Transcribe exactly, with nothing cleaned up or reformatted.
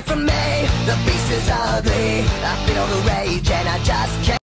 away from me. The beast is ugly, I feel the rage and I just can't